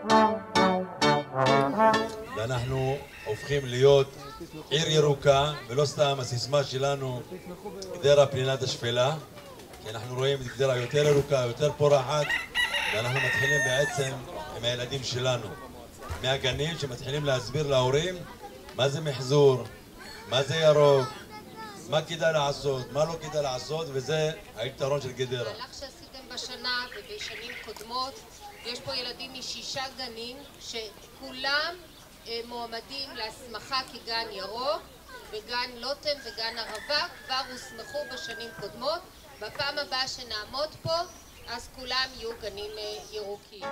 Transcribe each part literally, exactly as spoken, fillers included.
ואנחנו הופכים להיות עיר ירוקה, ולא סתם הסיסמה שלנו גדרה פנינת השפלה, כי אנחנו רואים את גדרה יותר ירוקה, יותר פורחת, ואנחנו מתחילים בעצם עם הילדים שלנו מהגנים, שמתחילים להסביר להורים מה זה מחזור, מה זה ירוק, מה כדאי לעשות, מה לא כדאי לעשות, וזה היתרון של גדרה. מהלך שעשיתם בשנה ובשנים קודמות, יש פה ילדים משישה גנים שכולם מועמדים להסמכה כגן ירוק, בגן לוטם וגן ערבה כבר הוסמכו בשנים קודמות. בפעם הבאה שנעמוד פה אז כולם יהיו גנים ירוקים.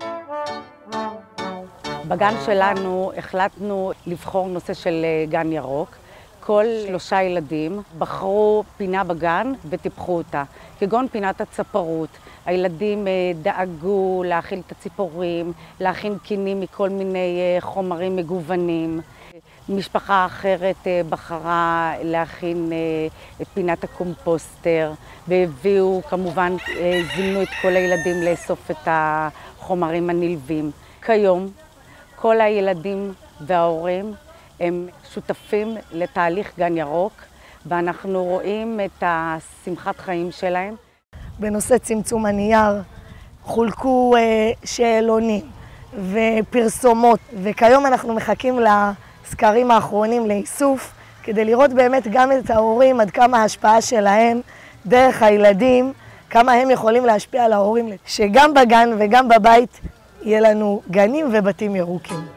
בגן שלנו החלטנו לבחור נושא של גן ירוק. כל שלושה ילדים בחרו פינה בגן וטיפחו אותה, כגון פינת הצפרות. הילדים דאגו להאכיל את הציפורים, להכין קינים מכל מיני חומרים מגוונים. משפחה אחרת בחרה להכין את פינת הקומפוסטר, והביאו, כמובן, זימנו את כל הילדים לאסוף את החומרים הנלווים. כיום, כל הילדים וההורים הם שותפים לתהליך גן ירוק, ואנחנו רואים את השמחת חיים שלהם. בנושא צמצום הנייר חולקו שאלונים ופרסומות, וכיום אנחנו מחכים לסקרים האחרונים לאיסוף, כדי לראות באמת גם את ההורים, עד כמה ההשפעה שלהם דרך הילדים, כמה הם יכולים להשפיע על ההורים, שגם בגן וגם בבית יהיה לנו גנים ובתים ירוקים.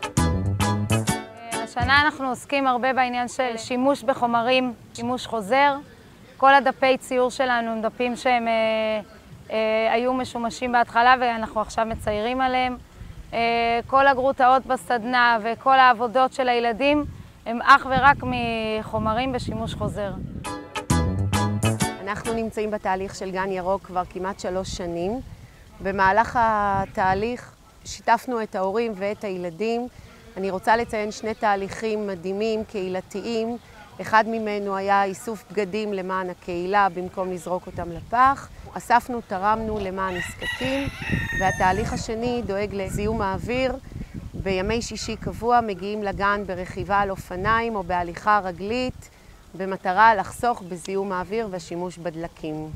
השנה אנחנו עוסקים הרבה בעניין של שימוש בחומרים, שימוש חוזר. כל הדפי ציור שלנו הם דפים שהם אה, אה, היו משומשים בהתחלה ואנחנו עכשיו מציירים עליהם. אה, כל הגרוטאות בסדנה וכל העבודות של הילדים הם אך ורק מחומרים בשימוש חוזר. אנחנו נמצאים בתהליך של גן ירוק כבר כמעט שלוש שנים. במהלך התהליך שיתפנו את ההורים ואת הילדים. אני רוצה לציין שני תהליכים מדהימים, קהילתיים. אחד ממנו היה איסוף בגדים למען הקהילה במקום לזרוק אותם לפח. אספנו, תרמנו למען נזקקים, והתהליך השני דואג לזיהום האוויר. בימי שישי קבוע מגיעים לגן ברכיבה על אופניים או בהליכה רגלית, במטרה לחסוך בזיהום האוויר והשימוש בדלקים.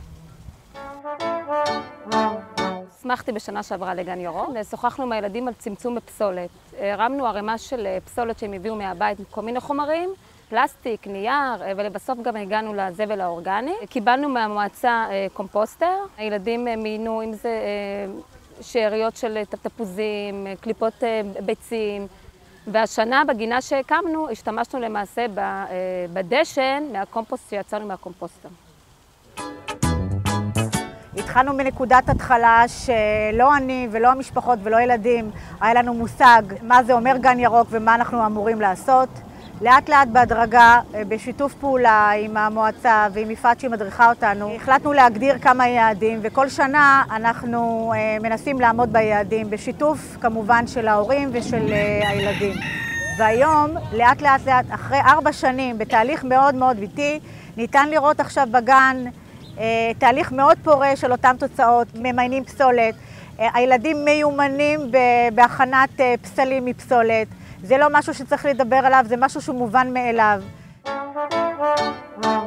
שמחתי בשנה שעברה לגן ירוק, ושוחחנו עם הילדים על צמצום בפסולת. הרמנו ערימה של פסולת שהם הביאו מהבית עם כל מיני חומרים, פלסטיק, נייר, ולבסוף גם הגענו לזבל האורגני. קיבלנו מהמועצה קומפוסטר, הילדים מיינו עם זה שאריות של תפוזים, קליפות ביצים, והשנה בגינה שהקמנו השתמשנו למעשה בדשן מהקומפוסט שיצרנו מהקומפוסטר. התחלנו מנקודת התחלה שלא אני ולא המשפחות ולא ילדים היה לנו מושג מה זה אומר גן ירוק ומה אנחנו אמורים לעשות. לאט לאט בהדרגה, בשיתוף פעולה עם המועצה ועם יפעת שהיא מדריכה אותנו, החלטנו להגדיר כמה יעדים, וכל שנה אנחנו מנסים לעמוד ביעדים, בשיתוף כמובן של ההורים ושל הילדים. והיום, לאט לאט לאט, אחרי ארבע שנים, בתהליך מאוד מאוד איטי, ניתן לראות עכשיו בגן תהליך מאוד פורה של אותם תוצאות, ממיינים פסולת, הילדים מיומנים בהכנת פסלים מפסולת. זה לא משהו שצריך לדבר עליו, זה משהו שהוא מובן מאליו.